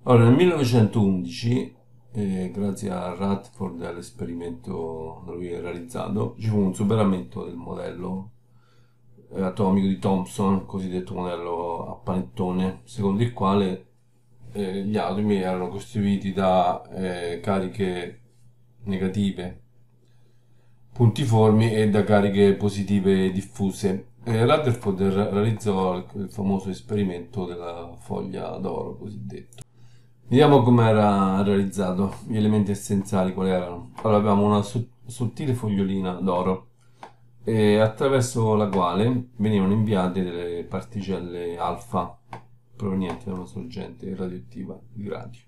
Allora, nel 1911, grazie a Rutherford e all'esperimento da lui realizzato, ci fu un superamento del modello atomico di Thomson, cosiddetto modello a panettone, secondo il quale gli atomi erano costituiti da cariche negative puntiformi e da cariche positive diffuse. Rutherford realizzò il famoso esperimento della foglia d'oro cosiddetto. Vediamo come era realizzato, gli elementi essenziali quali erano. Allora abbiamo una sottile fogliolina d'oro attraverso la quale venivano inviate delle particelle alfa provenienti da una sorgente radioattiva di radio.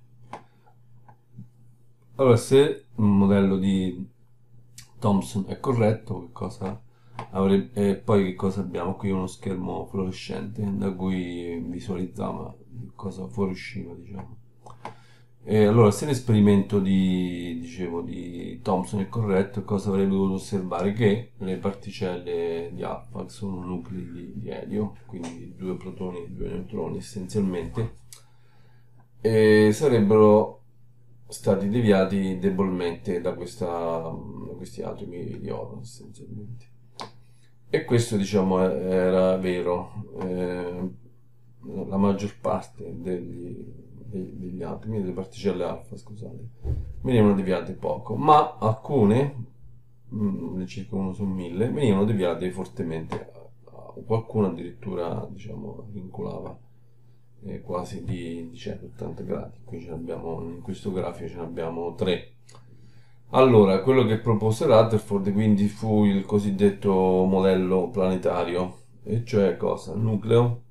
Allora, se il modello di Thomson è corretto, che cosa avrebbe, e poi che cosa abbiamo? Qui uno schermo fluorescente da cui visualizzava cosa fuoriusciva, diciamo. E allora, se l'esperimento dicevo, di Thomson è corretto, cosa avrei dovuto osservare? Che le particelle di alfa, che sono nuclei di elio, quindi due protoni e due neutroni essenzialmente, sarebbero stati deviati debolmente da questi atomi di oro essenzialmente. E questo diciamo era vero. La maggior parte degli atomi, delle particelle alfa, scusate, venivano deviate poco, ma alcune, circa 1 su 1000, venivano deviate fortemente. Qualcuno addirittura, diciamo, vincolava quasi di 180 gradi. Qui ce abbiamo, in questo grafico ce ne abbiamo 3. Allora, quello che propose Rutherford quindi fu il cosiddetto modello planetario, e cioè cosa? Nucleo,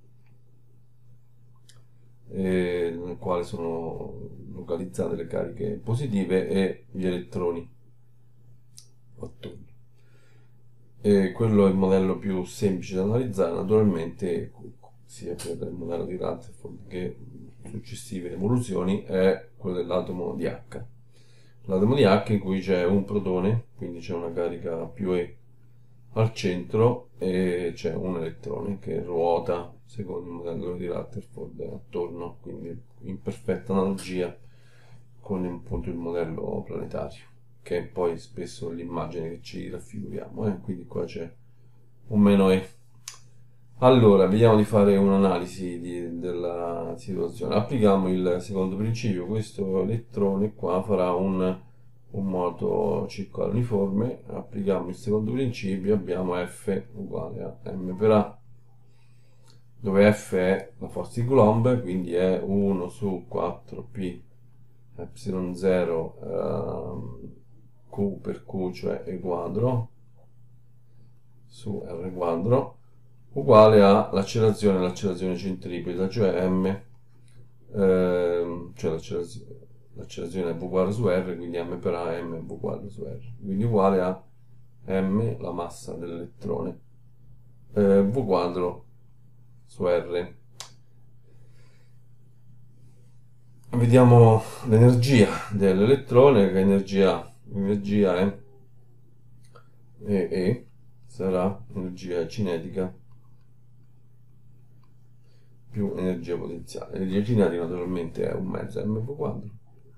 nel quale sono localizzate le cariche positive e gli elettroni attorno. E quello è il modello più semplice da analizzare, naturalmente, sia per il modello di Rutherford che successive evoluzioni, è quello dell'atomo di H. L'atomo di H in cui c'è un protone, quindi c'è una carica più E al centro e c'è un elettrone che ruota secondo il modello di Rutherford attorno, quindi in perfetta analogia con appunto il modello planetario, che è poi spesso l'immagine che ci raffiguriamo, quindi qua c'è un meno E. Allora, vediamo di fare un'analisi della situazione. Applichiamo il secondo principio. Questo elettrone qua farà un moto circolare uniforme. Applichiamo il secondo principio, abbiamo F uguale a m per A, dove F è la forza di Coulomb, quindi è 1 su 4p epsilon 0 Q per Q, cioè E quadro, su R quadro, uguale all'accelerazione centripeta, cioè m, cioè l'accelerazione è v quadro su r, quindi m per a è m v quadro su r, quindi uguale a m, la massa dell'elettrone, v quadro su r. Vediamo l'energia dell'elettrone, che energia è E sarà energia cinetica più energia potenziale. L'energia cinetica naturalmente è un mezzo mv quadro,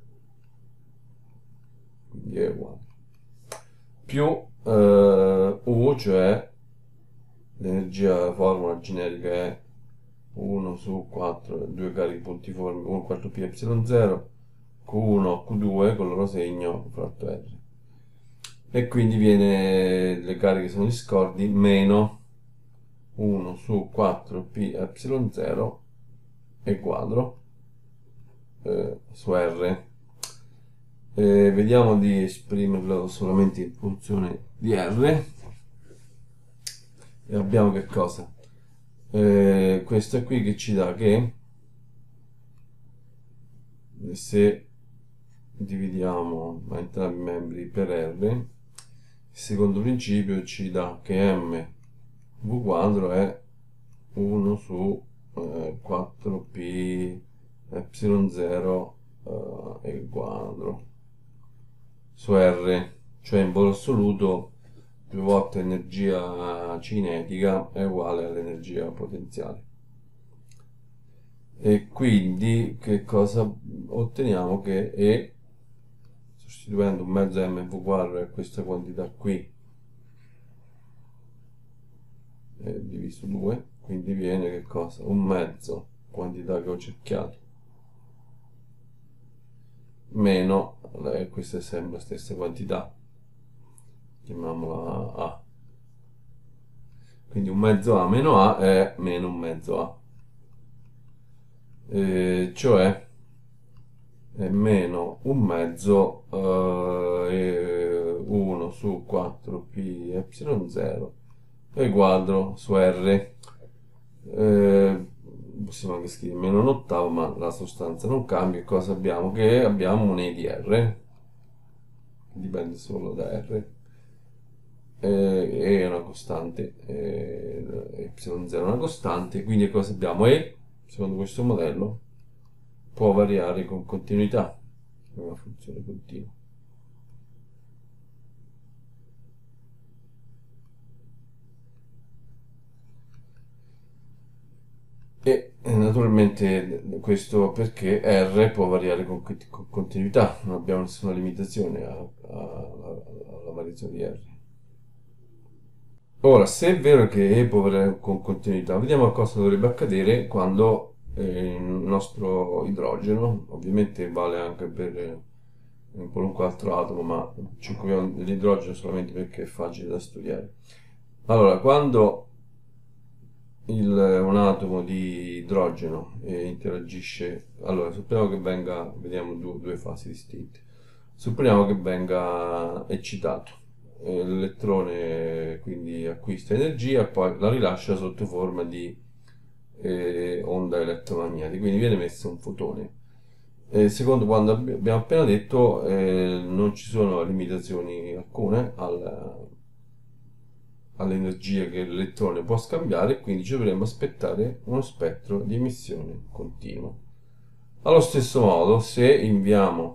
quindi è uguale, più U, cioè l'energia, la formula generica è 1 su 4, 2 cariche puntiformi, 1 quarto p epsilon 0, Q1, Q2 con il loro segno fratto R. E quindi viene, le cariche sono discordi, meno 1 su 4 p epsilon 0 e quadro su R. Vediamo di esprimerlo solamente in funzione di R, e abbiamo che cosa? Questo è qui che ci dà che se dividiamo a entrambi i membri per R, il secondo principio ci dà che m v quadro è 1 su 4p epsilon 0 e quadro su R, cioè in valore assoluto più volte energia cinetica è uguale all'energia potenziale. E quindi che cosa otteniamo che E, sostituendo un mezzo mv quadro e questa quantità qui diviso 2, quindi viene che cosa? Un mezzo, quantità che ho cerchiato, meno, questa è sempre la stessa quantità, chiamiamola A. Quindi un mezzo A meno A è meno un mezzo A, cioè è meno un mezzo 1 su 4 pi epsilon 0 e quadro su R. Possiamo anche scrivere meno un ottavo, ma la sostanza non cambia. Cosa abbiamo? Che abbiamo un E di R, che dipende solo da R, e è una costante, epsilon 0 è una costante, quindi cosa abbiamo? E, secondo questo modello, può variare con continuità, è una funzione continua. E naturalmente questo perché R può variare con continuità, non abbiamo nessuna limitazione alla variazione di R. Ora, se è vero che E può variare con continuità, vediamo cosa dovrebbe accadere quando il nostro idrogeno, ovviamente vale anche per qualunque altro atomo, ma ci occupiamo dell'idrogeno solamente perché è facile da studiare. Allora, quando un atomo di idrogeno interagisce, allora supponiamo che venga, vediamo due fasi distinte, supponiamo che venga eccitato, l'elettrone quindi acquista energia e poi la rilascia sotto forma di onda elettromagnetica, quindi viene messo un fotone. Secondo quanto abbiamo appena detto, non ci sono limitazioni alcune all'energia che l'elettrone può scambiare e quindi ci dovremmo aspettare uno spettro di emissione continua. Allo stesso modo, se inviamo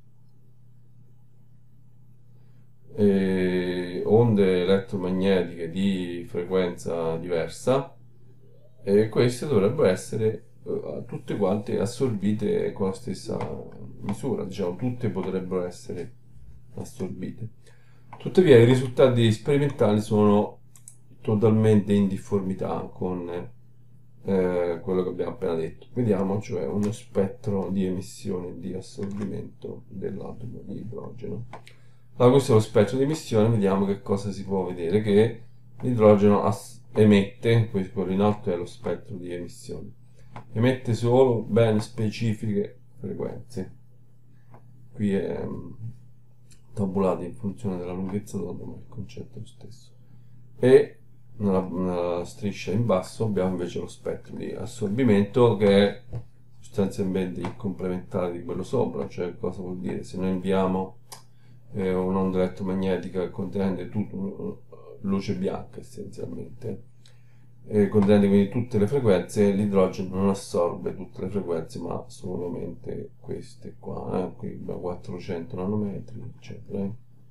onde elettromagnetiche di frequenza diversa, queste dovrebbero essere tutte quante assorbite con la stessa misura, diciamo, tutte potrebbero essere assorbite. Tuttavia i risultati sperimentali sono totalmente in difformità con quello che abbiamo appena detto. Vediamo, cioè, uno spettro di emissione e di assorbimento dell'atomo di idrogeno. Allora, questo è lo spettro di emissione, vediamo che cosa si può vedere, che l'idrogeno emette, quello in alto è lo spettro di emissione, emette solo ben specifiche frequenze. Qui è tabulato in funzione della lunghezza d'onda, ma il concetto è lo stesso. E nella striscia in basso abbiamo invece lo spettro di assorbimento, che è sostanzialmente il complementare di quello sopra, cioè cosa vuol dire? Se noi inviamo un'onda elettromagnetica contenente luce bianca essenzialmente, contenente quindi tutte le frequenze, l'idrogeno non assorbe tutte le frequenze ma solamente queste qua, qui abbiamo 400 nanometri eccetera.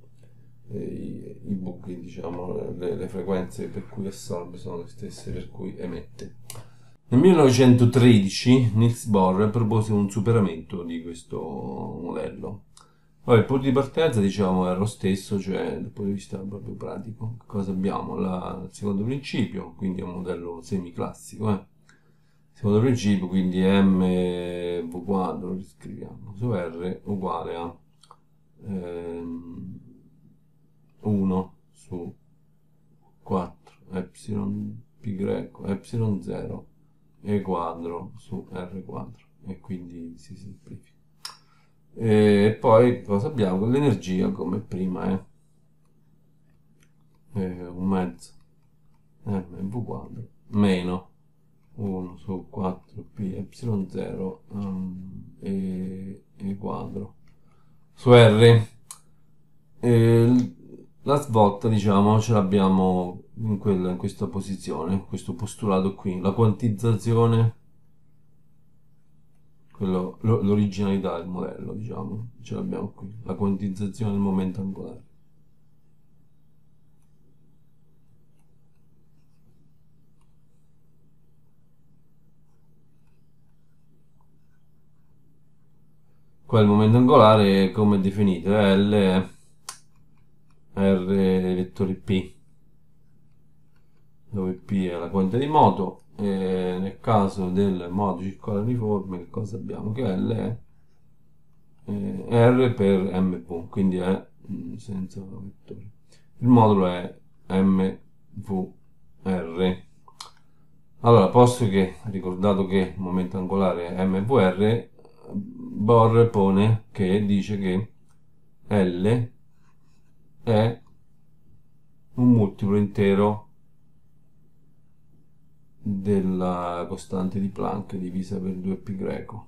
I buchi, diciamo, le frequenze per cui assorbe sono le stesse per cui emette. Nel 1913 Niels Bohr propose un superamento di questo modello. Allora, il punto di partenza, diciamo, era lo stesso, cioè dal punto di vista proprio pratico. Cosa abbiamo? Il secondo principio, quindi è un modello semiclassico. Secondo principio, quindi mv quadro, lo riscriviamo, su R uguale a 1 su 4 epsilon pi greco epsilon 0 e quadro su R quadro, e quindi si semplifica. E poi cosa abbiamo? L'energia come prima è un mezzo mv quadro meno 1 su 4 pi epsilon 0 e quadro su R. La svolta, diciamo, ce l'abbiamo in questa posizione, questo postulato qui, la quantizzazione, l'originalità del modello, diciamo, ce l'abbiamo qui, la quantizzazione del momento angolare. Qua il momento angolare come è definito? È L R vettore P, dove P è la quantità di moto, e nel caso del modo circolare uniforme che cosa abbiamo? Che L è R per mv, quindi è senza vettore. Il modulo è mvr. Allora, posto che, ricordato che il momento angolare è mvr, Bohr pone che dice che L è un multiplo intero della costante di Planck divisa per 2π greco,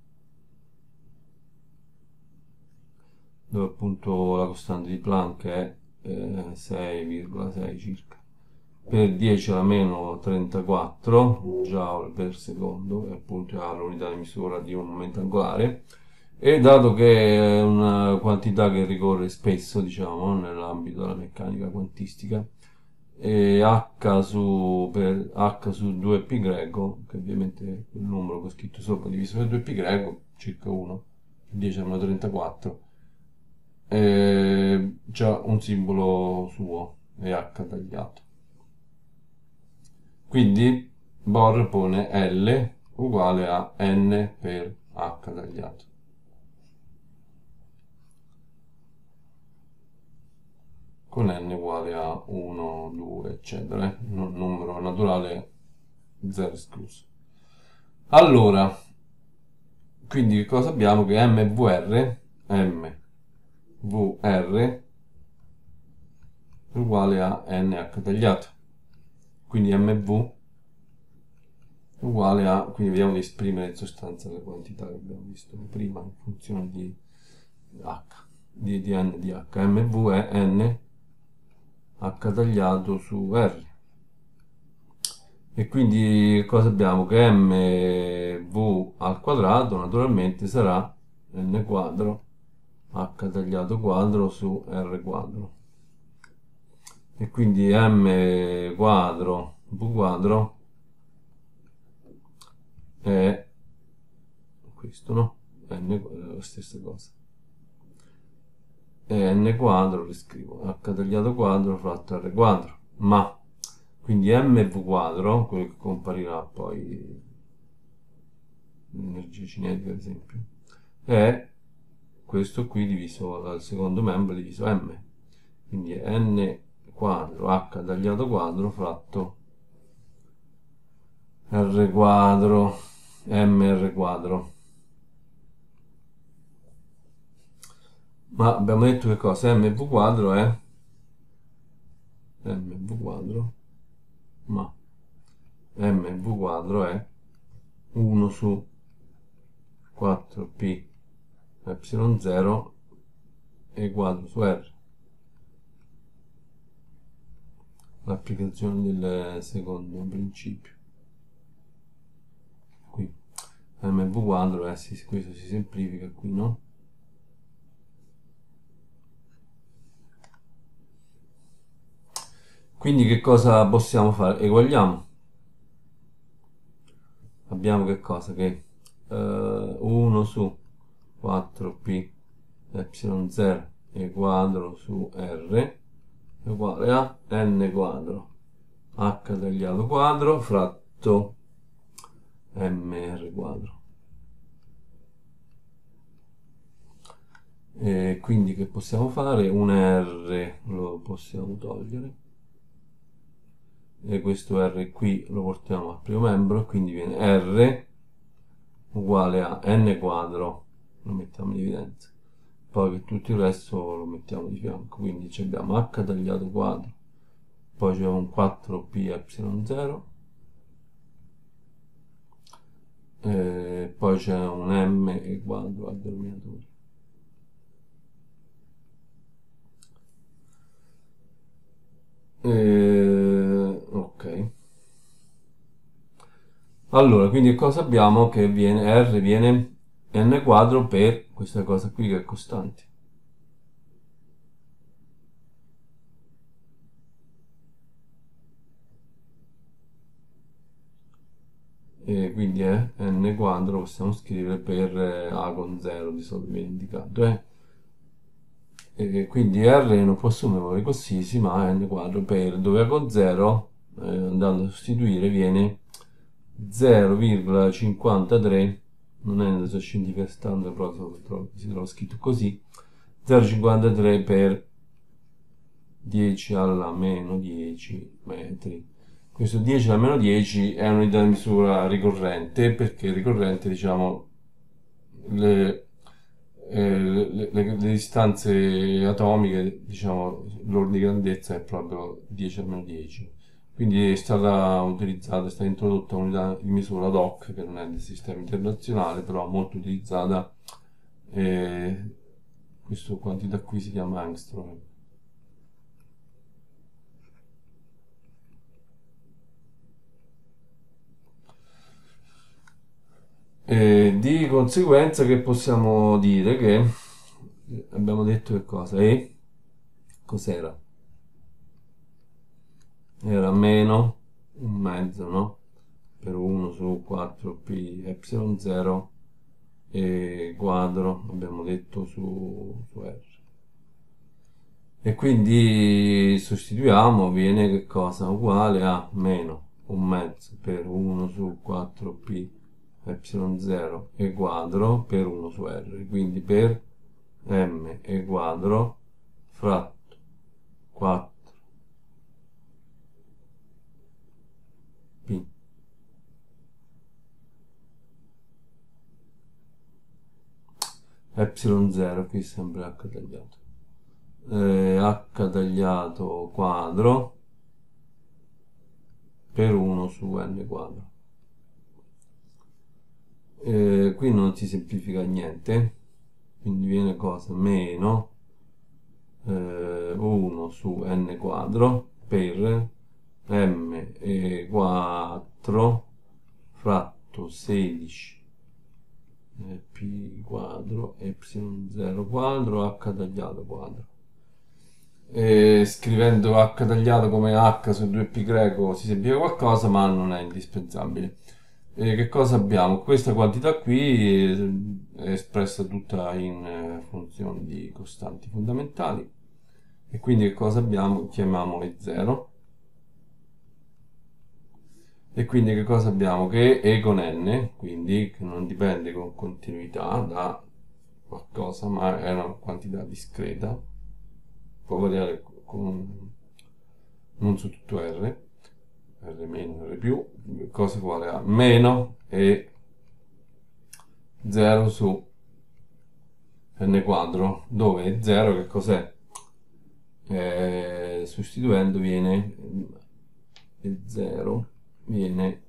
dove appunto la costante di Planck è 6,6 circa per 10 alla meno 34 joule per secondo, e appunto è l'unità di misura di un momento angolare. E dato che è una quantità che ricorre spesso, diciamo, nell'ambito della meccanica quantistica, e h su 2π greco, che ovviamente è il numero che ho scritto sopra diviso per 2π greco, circa 1, 10 alla meno 34, c'ha un simbolo suo, è h tagliato. Quindi Bohr pone L uguale a n per h tagliato. Con n uguale a 1, 2, eccetera, un numero naturale 0 escluso. Allora, quindi che cosa abbiamo? Che mvr è uguale a nh tagliato. Quindi mv uguale a, quindi vediamo di esprimere in sostanza le quantità che abbiamo visto prima in funzione di h, di n di h. Mv è n h tagliato su r. E quindi cosa abbiamo? Che mv al quadrato naturalmente sarà n quadro h tagliato quadro su r quadro. E quindi m quadro v quadro è questo, no? N è la stessa cosa. E n quadro lo scrivo h tagliato quadro fratto r quadro, ma quindi mv quadro, quello che comparirà poi l'energia cinetica ad esempio, è questo qui diviso dal secondo membro diviso m, quindi è n quadro h tagliato quadro fratto r quadro mr quadro. Ma abbiamo detto che cosa? Mv quadro è mv quadro, ma mv quadro è 1 su 4π epsilon 0 e quadro su r. L'applicazione del secondo principio. Qui mv quadro è, questo si semplifica qui, no? Quindi che cosa possiamo fare? Eguagliamo. Abbiamo che cosa? Che 1 su 4π epsilon 0 e quadro su r è uguale a n quadro h tagliato quadro fratto mr quadro. E quindi che possiamo fare? Un r lo possiamo togliere e questo r qui lo portiamo al primo membro, quindi viene r uguale a n quadro, lo mettiamo in evidenza, poi che tutto il resto lo mettiamo di fianco, quindi abbiamo h tagliato quadro, poi c'è un 4π epsilon 0, poi c'è un m e quadro al denominatore. Ok, allora quindi cosa abbiamo? Che viene r viene n quadro per questa cosa qui che è costante, e quindi è n quadro, lo possiamo scrivere per a con 0 di solito viene indicato, e quindi R non può assumere valori qualsiasi, ma n quadro per, dove a con 0, andando a sostituire, viene 0,53, non è nella sua scientifica standard, però si trova scritto così, 0,53 per 10 alla meno 10 metri. Questo 10 alla meno 10 è un'unità di misura ricorrente, perché ricorrente, diciamo, le distanze atomiche, diciamo, l'ordine di grandezza è proprio 10 almeno 10. Quindi è stata utilizzata, è stata introdotta un'unità di misura ad hoc, che non è del sistema internazionale, però molto utilizzata. Questa quantità qui si chiama angstrom. Di conseguenza che possiamo dire che abbiamo detto che cosa? E cos'era? Era meno un mezzo, no? Per 1 su 4p epsilon 0 e quadro, abbiamo detto su R. E quindi sostituiamo, viene che cosa? Uguale a meno un mezzo per 1 su 4p epsilon 0 e quadro per 1 su R, quindi per m e quadro fratto 4p epsilon 0, qui sempre h tagliato, h tagliato quadro per 1 su n quadro. Qui non si semplifica niente, quindi viene cosa? Meno 1 su n quadro per m e 4 fratto 16 p quadro epsilon 0 quadro h tagliato quadro. Scrivendo h tagliato come h su 2p greco si semplifica qualcosa, ma non è indispensabile. Che cosa abbiamo? Questa quantità qui è espressa tutta in funzioni di costanti fondamentali, e quindi che cosa abbiamo? Chiamiamole 0. E quindi che cosa abbiamo? Che E con n, quindi che non dipende con continuità da qualcosa, ma è una quantità discreta, può variare non su tutto R, R meno, R più, cosa uguale a meno E 0 su n quadro, dove 0 che cos'è? Sostituendo viene e 0 viene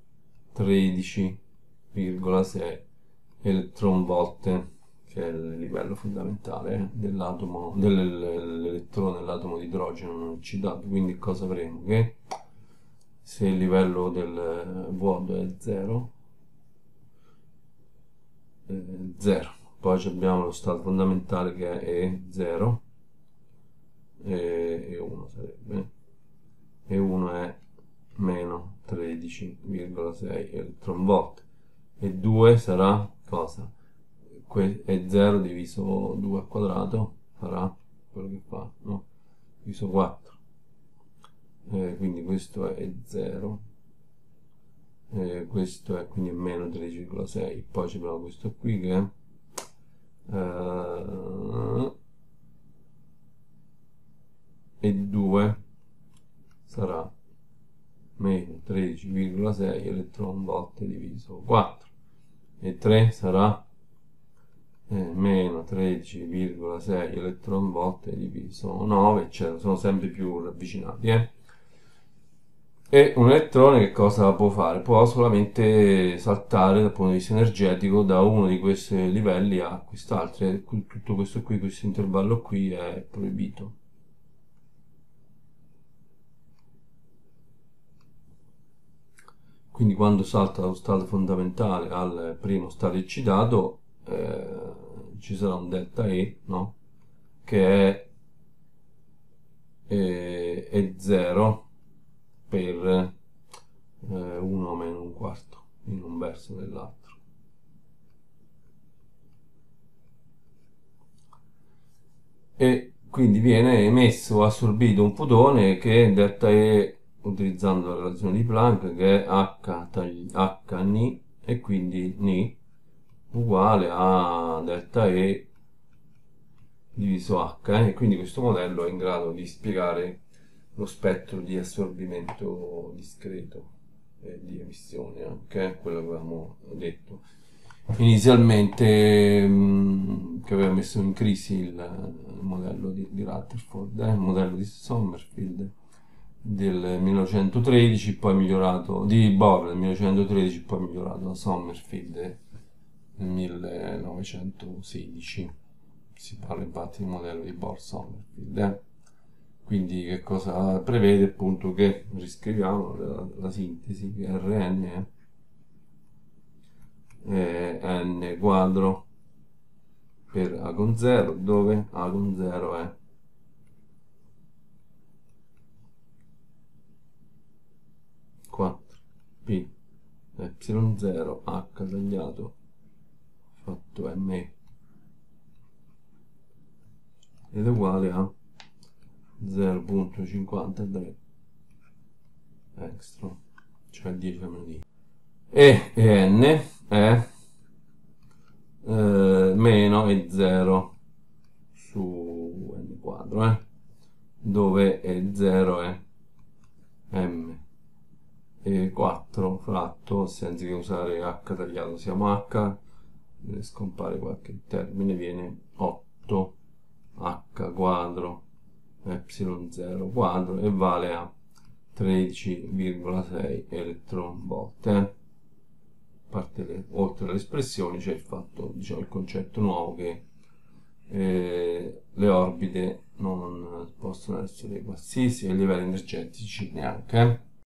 13,6 eletronvolt, che è il livello fondamentale dell'atomo, dell'elettrone dell'atomo di idrogeno non occidato. Quindi cosa avremo? Che se il livello del vuoto è 0, 0, poi abbiamo lo stato fondamentale che è E0 e 1 sarebbe, e 1 è meno 13,6 eletronvolt, e 2 sarà cosa? È 0 diviso 2 al quadrato farà quello che fa, no? Diviso 4, quindi questo è 0, questo è quindi meno 13,6, poi abbiamo questo qui che è e 2 sarà meno 13,6 eletronvolt diviso 4, e 3 sarà meno 13,6 eletronvolt diviso 9, eccetera, sono sempre più ravvicinati. E un elettrone che cosa può fare? Può solamente saltare dal punto di vista energetico da uno di questi livelli a quest'altro. Tutto questo qui, questo intervallo qui è proibito. Quindi quando salta dallo stato fondamentale al primo stato excitato ci sarà un delta E, no? Che è 0 per 1 meno un quarto, in un verso o nell'altro. E quindi viene emesso o assorbito un fotone che delta E, utilizzando la relazione di Planck, che è H ni, e quindi ni uguale a delta E diviso H, e quindi questo modello è in grado di spiegare lo spettro di assorbimento discreto e di emissione, anche quello che avevamo detto inizialmente, che aveva messo in crisi il modello di Rutherford, il modello di Sommerfeld del 1913, poi migliorato di Bohr del 1913, poi migliorato da Sommerfeld nel 1916. Si parla infatti di modello di Bohr-Sommerfeld. Quindi che cosa prevede? Appunto che riscriviamo la sintesi, che Rn è n quadro per A con 0, dove A con 0 è p epsilon 0 h tagliato fatto m ed è uguale a 0,53 extra, cioè 10 a meno di. E n è meno e 0 su n quadro, dove E0 è m e 4 fratto, senza che usare h tagliato siamo h, scompare qualche termine, viene 8 h quadro epsilon 0 quadro e vale a 13,6 eletronvolt. Oltre alle espressioni c'è il fatto, diciamo, il concetto nuovo che le orbite non possono essere qualsiasi e i livelli energetici neanche.